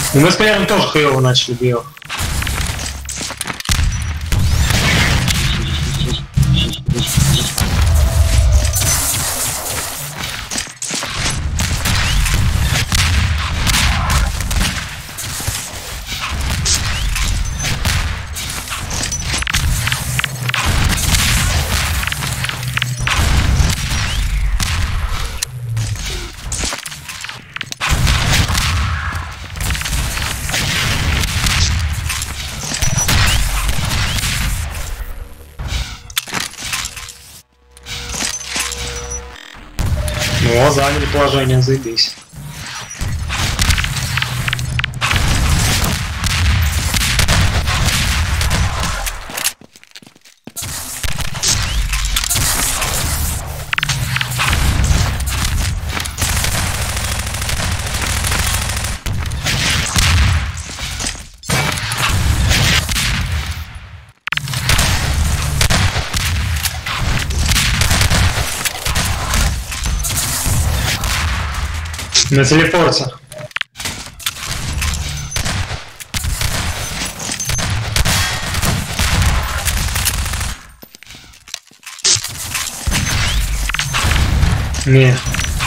И мы с Кляром тоже хуёво начали бьем. Ну, заняли положение, заебись. На телепорте. Не.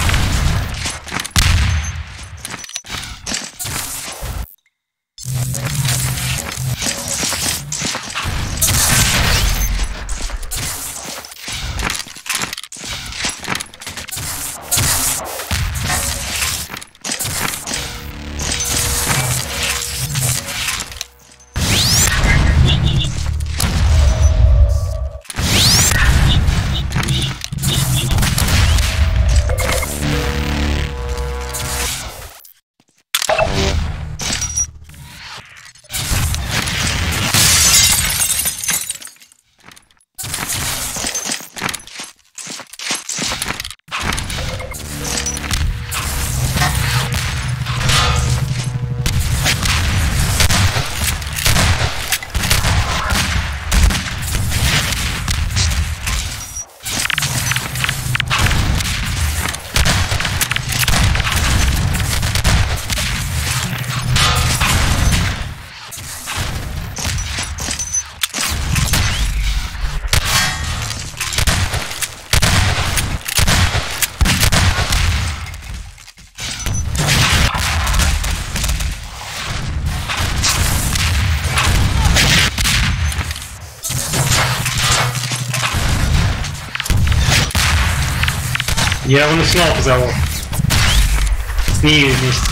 Я его на финал позову. С ней вместе.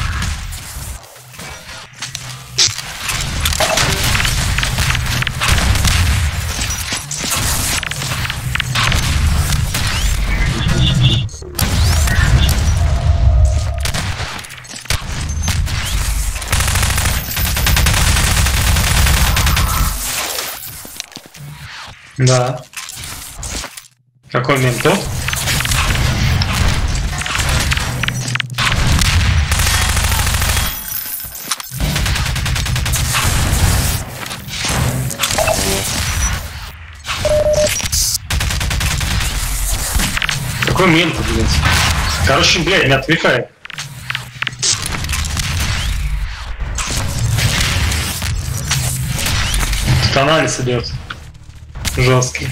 Да. Какой ментов? Какой мент, блядь? Короче, блядь, не отвлекай. Тут анализ идет. Жесткий.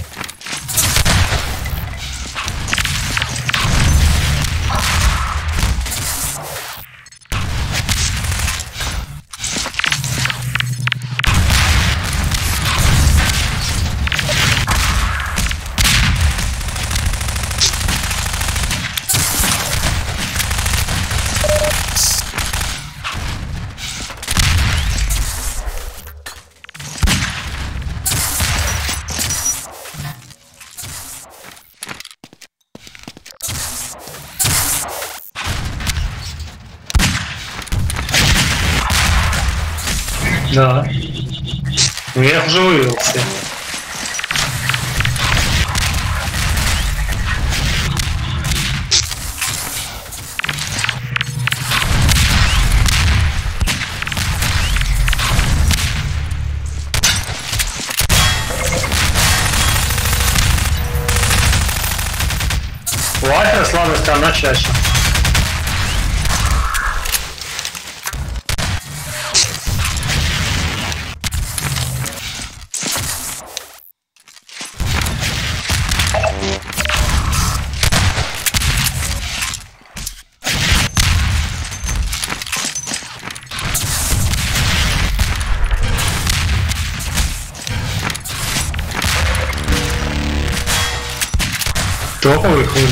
Да. Ну я их уже вывел все. Лайфер, слабая сторона чаще. Топовый хуй.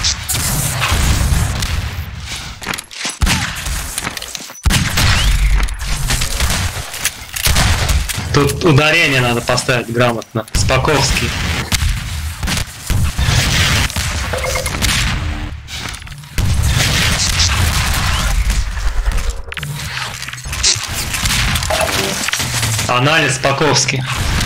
Тут ударение надо поставить грамотно. Спаковский. Анализ Спаковский.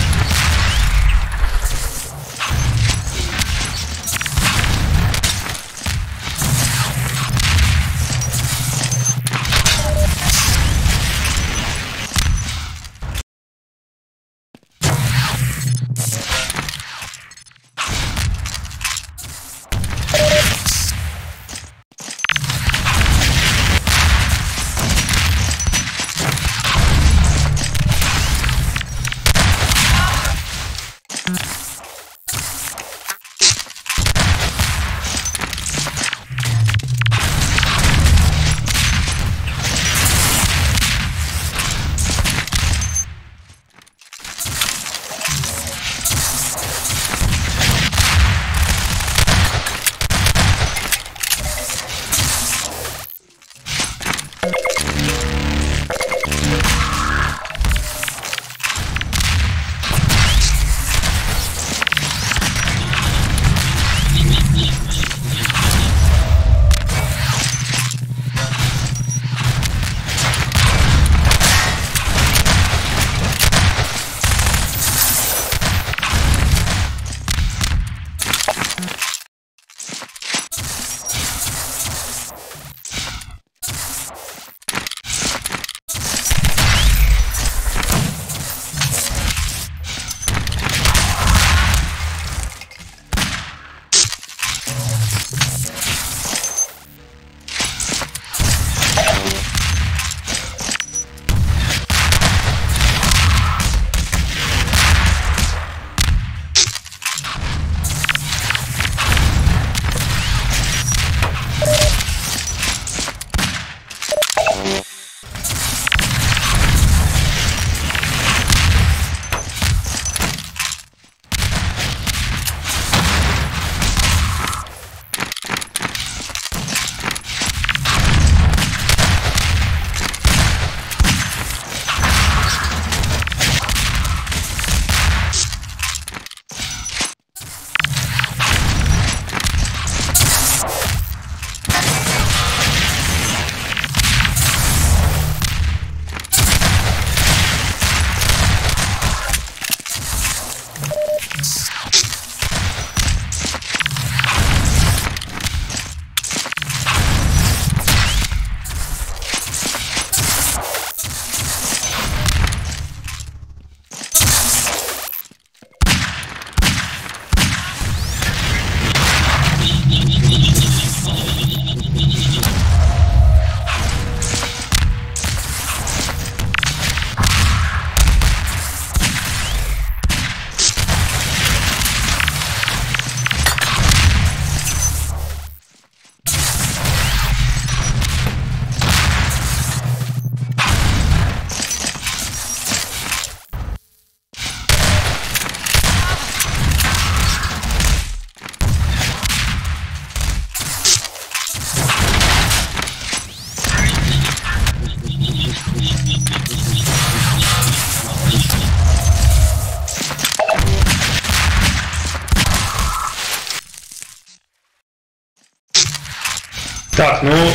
Так, ну,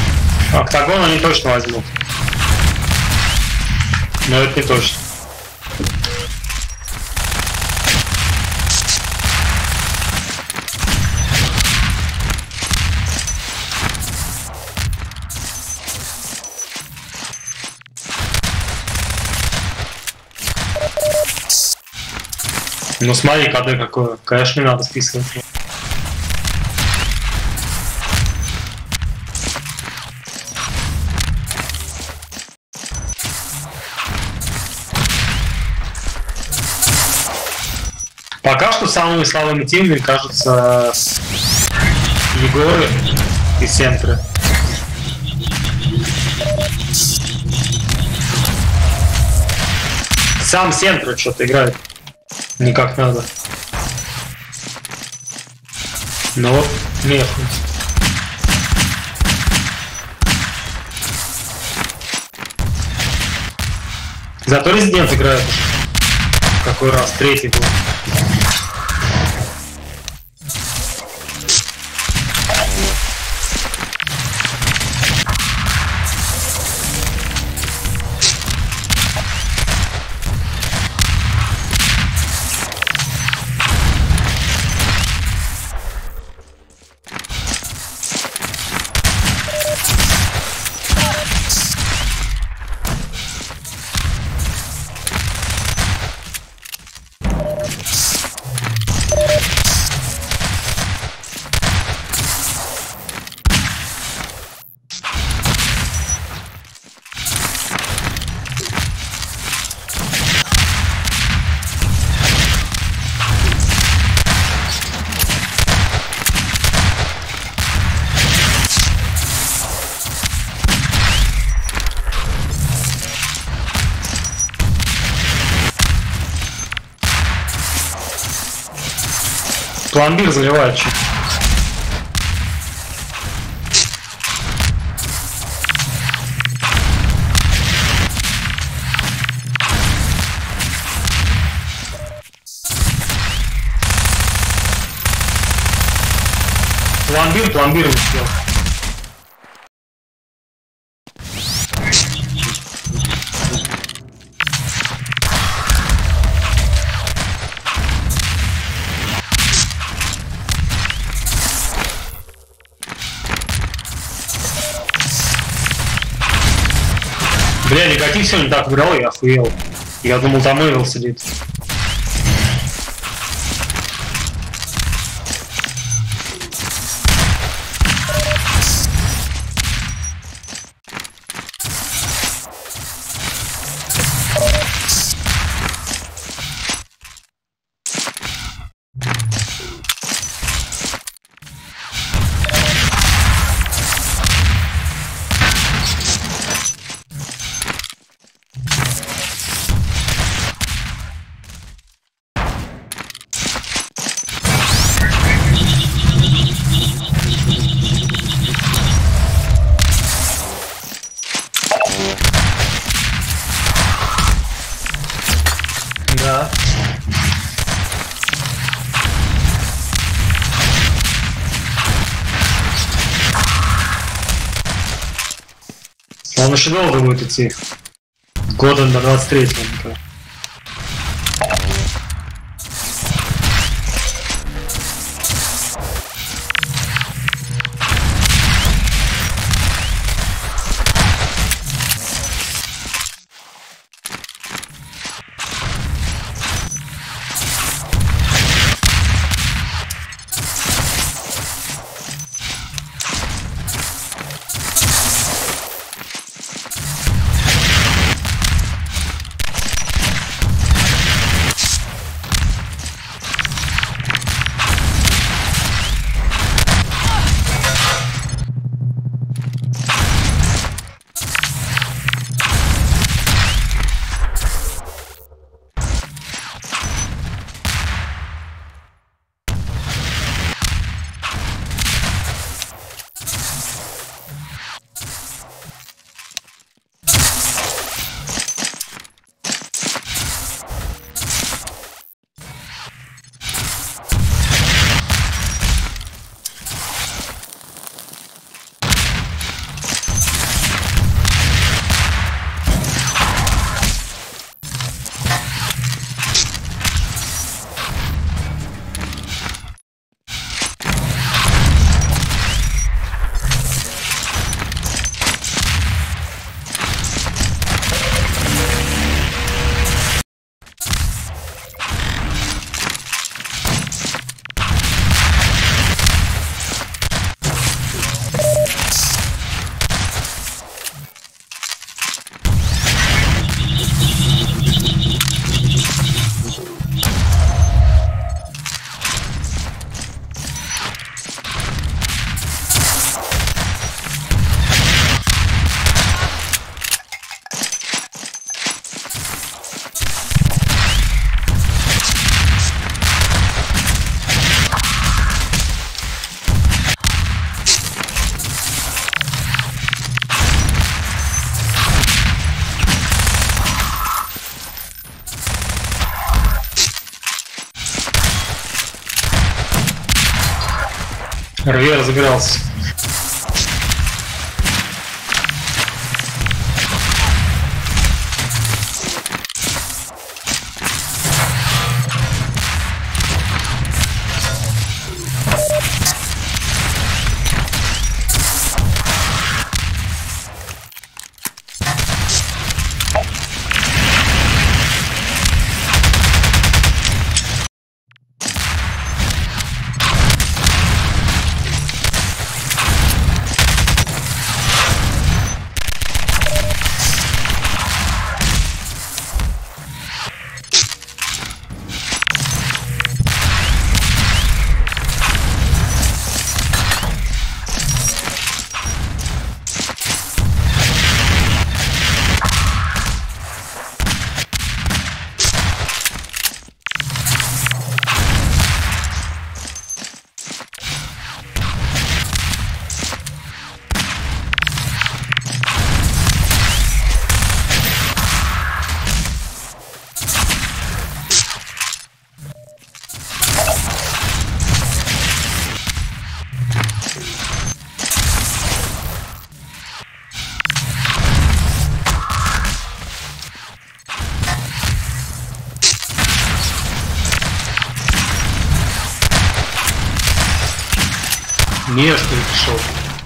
октагон они точно возьмут. Но это не точно. Ну смотри, КД какое. Конечно, не надо списывать. Пока что самыми слабыми тимами кажутся Егоры и Сентры. Сам Сентра что-то играет не как надо. Ну вот, меху. Зато Резидент играет уже. Какой раз? Третий был. Пломбир заливает чуть. Пломбир не съел. Бля, негатив сегодня так играл, я охуел. Я думал, там Эвил сидит. Да. Он еще долго будет идти. Года до 23-го. РВ разыгрался. Не, что ли, пришел.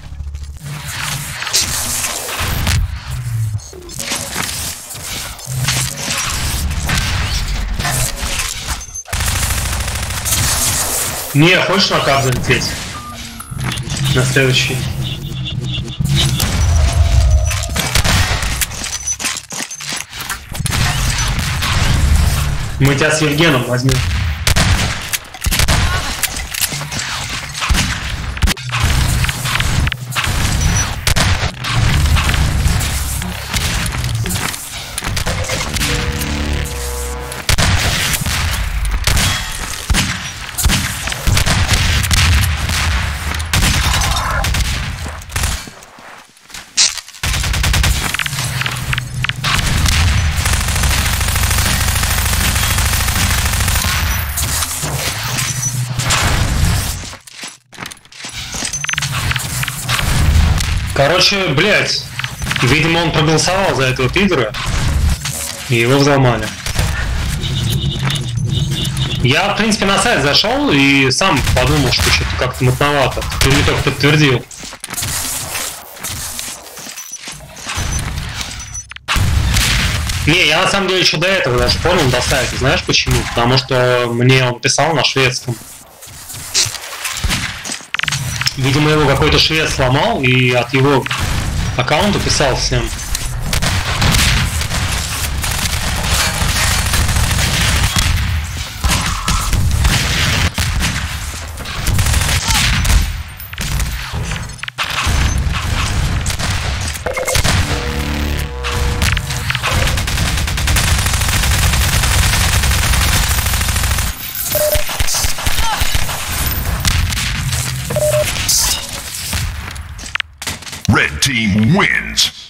Не, хочешь на кап залететь? На следующий. Мы тебя с Евгеном возьмем. Короче, блядь, видимо, он проголосовал за этого пидора, и его взломали. Я, в принципе, на сайт зашел и сам подумал, что что-то как-то мутновато. Ты мне только подтвердил. Не, я на самом деле еще до этого даже понял, до сайта. Знаешь почему? Потому что мне он писал на шведском. Видимо, его какой-то швед сломал и от его аккаунта писал всем. Red team wins.